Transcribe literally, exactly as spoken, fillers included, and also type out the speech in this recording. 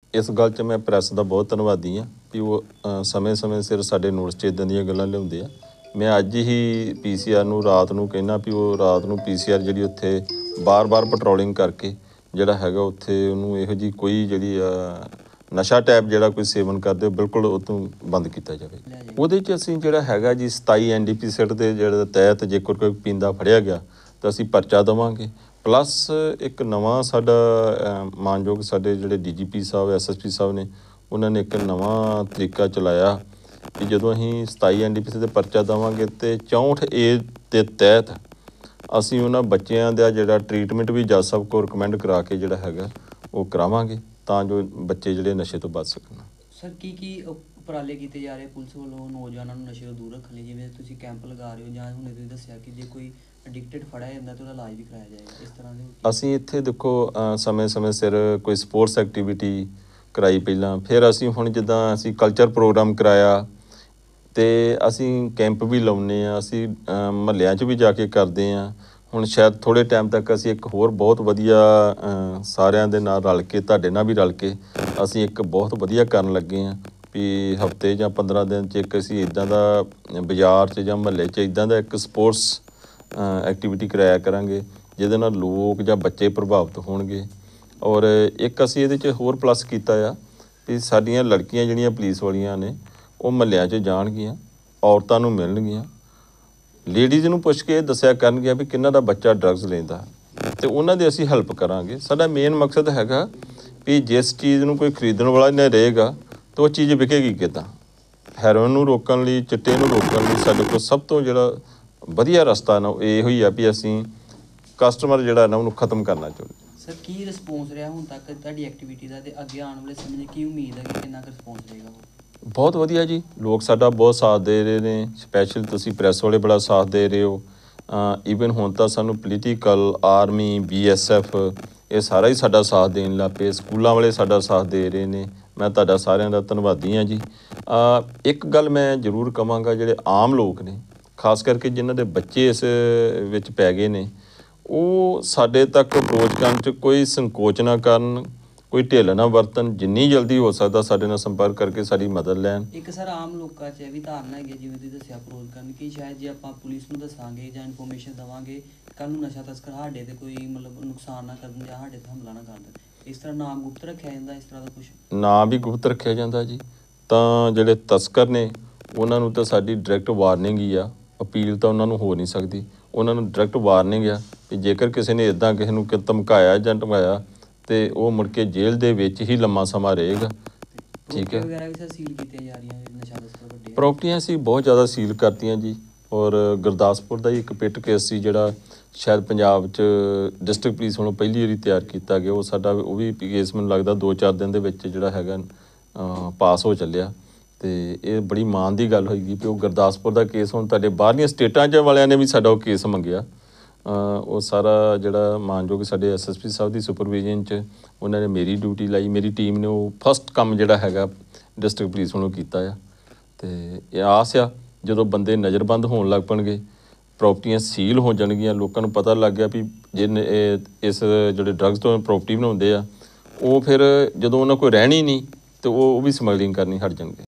इस गल च मैं प्रैस का बहुत धन्नवादी हाँ कि वो समय समय सिर साडे नोटिस च इदां दीयां गल्लां लिआउंदे आ। मैं अज ही पी सी आर नूं रात नूं कहना भी वो रात नूं पी सी आर जिहड़ी उत्थे बार बार पट्रोलिंग करके जिहड़ा हैगा उत्थे उहनूं इहो जी कोई जिहड़ी नशा टैप जिहड़ा कोई सेवन करदे बिल्कुल उतों बंद किया जाए। ਉਹਦੇ 'ਚ ਅਸੀਂ ਜਿਹੜਾ ਹੈਗਾ जी सताई एन डी पी सैट ਦੇ ਜਿਹੜੇ ਤਹਿਤ ਜੇਕਰ ਕੋਈ ਪੀਂਦਾ ਫੜਿਆ ਗਿਆ ਤਾਂ ਅਸੀਂ ਪਰਚਾ ਦੇਵਾਂਗੇ। प्लस एक नवा साडा मानयोग साडे जिहड़े डी जी पी साहब एस एस पी साहब ने उन्होंने एक नवा तरीका चलाया कि जदों असीं सताई एन डी पी सी दे परचा देवांगे तो चौंठ ए दे तहत असीं उन्हां बच्चिआं दा जिहड़ा ट्रीटमेंट भी जज साहब को रिकमेंड करा के जिहड़ा हैगा वो करावांगे तां जो बच्चे जिहड़े नशे तो बच सकन। सर की की उपराले कीते जा रहे पुलिस वालों नौजवानों नूं नशे तो दूर रखने लई, जिवें तुसीं कैंप लगा रहे हो जां हुणे तुसीं दस्सिआ कि जे कोई एडिक्टेड फड़िया जांदा तो इलाज भी कराया जाएगा इस तरह दे ਅਸੀਂ ਇੱਥੇ ਦੇਖੋ ਸਮੇਂ ਸਮੇਂ ਸਿਰ ਕੋਈ ਸਪੋਰਟਸ ਐਕਟੀਵਿਟੀ ਕਰਾਈ ਪਹਿਲਾਂ, ਫਿਰ ਅਸੀਂ ਹੁਣ ਜਿੱਦਾਂ ਅਸੀਂ ਕਲਚਰ ਪ੍ਰੋਗਰਾਮ ਕਰਾਇਆ ਅਤੇ ਅਸੀਂ ਕੈਂਪ ਵੀ ਲਾਉਂਦੇ ਹਾਂ, ਅਸੀਂ ਮੁਹੱਲਿਆਂ 'ਚ ਵੀ ਜਾ ਕੇ ਕਰਦੇ ਹਾਂ। ਹੁਣ ਸ਼ਾਇਦ ਥੋੜ੍ਹੇ ਟਾਈਮ ਤੱਕ ਅਸੀਂ ਇੱਕ ਹੋਰ ਬਹੁਤ ਵਧੀਆ ਸਾਰਿਆਂ ਦੇ ਨਾਲ ਰਲ ਕੇ ਤੁਹਾਡੇ ਨਾਲ ਵੀ ਰਲ ਕੇ ਅਸੀਂ ਇੱਕ ਬਹੁਤ ਵਧੀਆ ਕਰਨ ਲੱਗੇ ਹਾਂ ਵੀ ਹਫ਼ਤੇ ਜਾਂ ਪੰਦਰਾਂ ਦਿਨ 'ਚ ਇੱਕ ਅਸੀਂ ਇੱਦਾਂ ਦਾ ਬਾਜ਼ਾਰ 'ਚ ਜਾਂ ਮੁਹੱਲੇ 'ਚ ਇੱਦਾਂ ਦਾ ਇੱਕ ਸਪੋਰਟਸ ਐਕਟੀਵਿਟੀ ਕਰਾਇਆ ਕਰਾਂਗੇ ਜਿਹਦੇ ਨਾਲ ਲੋਕ ਜਾਂ ਬੱਚੇ ਪ੍ਰਭਾਵਿਤ ਹੋਣਗੇ। ਔਰ ਇੱਕ ਅਸੀਂ ਇਹਦੇ 'ਚ ਹੋਰ ਪਲੱਸ ਕੀਤਾ ਆ ਵੀ ਸਾਡੀਆਂ ਲੜਕੀਆਂ ਜਿਹੜੀਆਂ ਪੁਲਿਸ ਵਾਲੀਆਂ ਨੇ ਉਹ ਮੁਹੱਲਿਆਂ 'ਚ ਜਾਣਗੀਆਂ, ਔਰਤਾਂ ਨੂੰ ਮਿਲਣਗੀਆਂ, ਲੇਡੀਜ਼ ਨੂੰ ਪੁੱਛ ਕੇ ਦੱਸਿਆ ਕਰਨਗੀਆਂ ਵੀ ਕਿਹਨਾਂ ਦਾ ਬੱਚਾ ਡਰੱਗਸ ਲੈਂਦਾ ਅਤੇ ਉਹਨਾਂ ਦੀ ਅਸੀਂ ਹੈਲਪ ਕਰਾਂਗੇ। ਸਾਡਾ ਮੇਨ ਮਕਸਦ ਹੈਗਾ ਵੀ ਜਿਸ ਚੀਜ਼ ਨੂੰ ਕੋਈ ਖਰੀਦਣ ਵਾਲਾ ਨਹੀਂ ਰਹੇਗਾ ਤਾਂ ਉਹ ਚੀਜ਼ ਵਿਕੇਗੀ ਕਿੱਦਾਂ। ਹੈਰੋਇਨ ਨੂੰ ਰੋਕਣ ਲਈ, ਚਿੱਟੇ ਨੂੰ ਰੋਕਣ ਲਈ ਸਾਡੇ ਕੋਲ ਸਭ ਤੋਂ ਜਿਹੜਾ ਵਧੀਆ ਰਸਤਾ ਨਾ ਇਹੋ ਹੀ ਆ ਵੀ ਅਸੀਂ ਕਸਟਮਰ ਜਿਹੜਾ ਨਾ ਉਹਨੂੰ ਖਤਮ ਕਰਨਾ ਚਾਹੁੰਦੇ। ਸਰ ਕੀ ਰਿਸਪੌਂਸ ਰਿਹਾ ਹੁਣ ਤੱਕ ਤੁਹਾਡੀ ਐਕਟੀਵਿਟੀ ਦਾ, ਅਤੇ ਅੱਗੇ ਆਉਣ ਵਾਲੇ ਸਮੇਂ 'ਚ ਕੀ ਉਮੀਦ ਹੈ ਕਿ ਕਿੰਨਾ ਕੁ ਰਿਸਪੌਂਸ ਰਹੇਗਾ? ਬਹੁਤ ਵਧੀਆ ਜੀ, ਲੋਕ ਸਾਡਾ ਬਹੁਤ ਸਾਥ ਦੇ ਰਹੇ ਨੇ, ਸਪੈਸ਼ਲ ਤੁਸੀਂ ਪ੍ਰੈਸ ਵਾਲੇ ਬੜਾ ਸਾਥ ਦੇ ਰਹੇ ਹੋ। ਈਵਨ ਹੁਣ ਤਾਂ ਸਾਨੂੰ political, army, B S F ਇਹ ਸਾਰਾ ਹੀ ਸਾਡਾ ਸਾਥ ਦੇਣ ਲੱਗ ਪਏ, ਸਕੂਲਾਂ ਵਾਲੇ ਸਾਡਾ ਸਾਥ ਦੇ ਰਹੇ ਨੇ। ਮੈਂ ਤੁਹਾਡਾ ਸਾਰਿਆਂ ਦਾ ਧੰਨਵਾਦੀ ਹਾਂ ਜੀ। ਇੱਕ ਗੱਲ ਮੈਂ ਜ਼ਰੂਰ ਕਹਾਂਗਾ, ਜਿਹੜੇ ਆਮ ਲੋਕ ਨੇ ਖਾਸ ਕਰਕੇ ਜਿਨ੍ਹਾਂ ਦੇ ਬੱਚੇ ਇਸ ਵਿੱਚ ਪੈ ਗਏ ਨੇ ਉਹ ਸਾਡੇ ਤੱਕ ਅਪਰੋਚ ਕਰਨ 'ਚ ਕੋਈ ਸੰਕੋਚ ਨਾ ਕਰਨ, ਕੋਈ ਢਿੱਲ ਨਾ ਵਰਤਣ, ਜਿੰਨੀ ਜਲਦੀ ਹੋ ਸਕਦਾ ਸਾਡੇ ਨਾਲ ਸੰਪਰਕ ਕਰਕੇ ਸਾਡੀ ਮਦਦ ਲੈਣ। ਇੱਕ ਸਰ ਆਮ ਲੋਕਾਂ 'ਚ ਇਹ ਵੀ ਧਾਰਨਾ ਹੈਗੀ ਜਿਵੇਂ ਤੁਸੀਂ ਦੱਸਿਆ ਅਪਰੋਚ ਕਰਨ ਕਿ ਸ਼ਾਇਦ ਜੇ ਆਪਾਂ ਪੁਲਿਸ ਨੂੰ ਦੱਸਾਂਗੇ ਜਾਂ ਇਨਫੋਰਮੇਸ਼ਨ ਦੇਵਾਂਗੇ ਕੱਲ੍ਹ ਨੂੰ ਨਸ਼ਾ ਤਸਕਰ ਸਾਡੇ 'ਤੇ ਕੋਈ ਮਤਲਬ ਨੁਕਸਾਨ ਨਾ ਕਰਨ ਜਾਂ ਸਾਡੇ 'ਤੇ ਹਮਲਾ ਨਾ ਕਰ ਦੇਣ, ਇਸ ਤਰ੍ਹਾਂ ਨਾਮ ਗੁਪਤ ਰੱਖਿਆ ਜਾਂਦਾ, ਇਸ ਤਰ੍ਹਾਂ ਦਾ ਕੁਛ ਨਾਂ ਵੀ ਗੁਪਤ ਰੱਖਿਆ ਜਾਂਦਾ ਜੀ। ਤਾਂ ਜਿਹੜੇ ਤਸਕਰ ਨੇ ਉਹਨਾਂ ਨੂੰ ਤਾਂ ਸਾਡੀ ਡਾਇਰੈਕਟ ਵਾਰਨਿੰਗ ਹੀ ਆ, ਅਪੀਲ ਤਾਂ ਉਹਨਾਂ ਨੂੰ ਹੋ ਨਹੀਂ ਸਕਦੀ। ਉਹਨਾਂ ਨੂੰ ਡਾਇਰੈਕਟ ਵਾਰਨਿੰਗ ਆ ਕਿ ਜੇਕਰ ਕਿਸੇ ਨੇ ਇੱਦਾਂ ਕਿਸੇ ਨੂੰ ਧਮਕਾਇਆ ਜਾਂ ਧਮਕਾਇਆ ਅਤੇ ਉਹ ਮੁੜ ਕੇ ਜੇਲ੍ਹ ਦੇ ਵਿੱਚ ਹੀ ਲੰਮਾ ਸਮਾਂ ਰਹੇਗਾ। ਠੀਕ ਹੈ। ਪ੍ਰੋਪਰਟੀਆਂ ਅਸੀਂ ਬਹੁਤ ਜ਼ਿਆਦਾ ਸੀਲ ਕਰਤੀਆਂ ਜੀ। ਔਰ ਗੁਰਦਾਸਪੁਰ ਦਾ ਹੀ ਇੱਕ ਪਿੱਟ ਕੇਸ ਸੀ ਜਿਹੜਾ ਸ਼ਾਇਦ ਪੰਜਾਬ 'ਚ ਡਿਸਟ੍ਰਿਕਟ ਪੁਲਿਸ ਵੱਲੋਂ ਪਹਿਲੀ ਵਾਰੀ ਤਿਆਰ ਕੀਤਾ ਗਿਆ। ਉਹ ਸਾਡਾ ਉਹ ਵੀ ਕੇਸ ਮੈਨੂੰ ਲੱਗਦਾ ਦੋ ਚਾਰ ਦਿਨ ਦੇ ਵਿੱਚ ਜਿਹੜਾ ਹੈਗਾ ਪਾਸ ਹੋ ਚੱਲਿਆ ਅਤੇ ਇਹ ਬੜੀ ਮਾਣ ਦੀ ਗੱਲ ਹੋਏਗੀ ਕਿ ਉਹ ਗੁਰਦਾਸਪੁਰ ਦਾ ਕੇਸ ਹੁਣ ਤੁਹਾਡੇ ਬਾਹਰਲੀਆਂ ਸਟੇਟਾਂ 'ਚ ਵਾਲਿਆਂ ਨੇ ਵੀ ਸਾਡਾ ਉਹ ਕੇਸ ਮੰਗਿਆ। ਉਹ ਸਾਰਾ ਜਿਹੜਾ ਮਾਨਯੋਗ ਸਾਡੇ ਐਸ ਐਸ ਪੀ ਸਾਹਿਬ ਦੀ ਸੁਪਰਵਿਜ਼ਨ 'ਚ ਉਹਨਾਂ ਨੇ ਮੇਰੀ ਡਿਊਟੀ ਲਾਈ, ਮੇਰੀ ਟੀਮ ਨੇ ਉਹ ਫਸਟ ਕੰਮ ਜਿਹੜਾ ਹੈਗਾ ਡਿਸਟ੍ਰਿਕਟ ਪੁਲਿਸ ਵੱਲੋਂ ਕੀਤਾ ਆ। ਅਤੇ ਇਹ ਆਸ ਆ ਜਦੋਂ ਬੰਦੇ ਨਜ਼ਰਬੰਦ ਹੋਣ ਲੱਗ ਪੈਣਗੇ, ਪ੍ਰੋਪਰਟੀਆਂ ਸੀਲ ਹੋ ਜਾਣਗੀਆਂ, ਲੋਕਾਂ ਨੂੰ ਪਤਾ ਲੱਗ ਗਿਆ ਵੀ ਜਿਹਨੇ ਇਸ ਜਿਹੜੇ ਡਰੱਗਸ ਤੋਂ ਪ੍ਰੋਪਰਟੀ ਬਣਾਉਂਦੇ ਆ ਉਹ ਫਿਰ ਜਦੋਂ ਉਹਨਾਂ ਕੋਲ ਰਹਿਣੀ ਨਹੀਂ ਅਤੇ ਉਹ ਵੀ ਸਮਗਲਿੰਗ ਕਰਨੀ ਹਟ ਜਾਣਗੇ।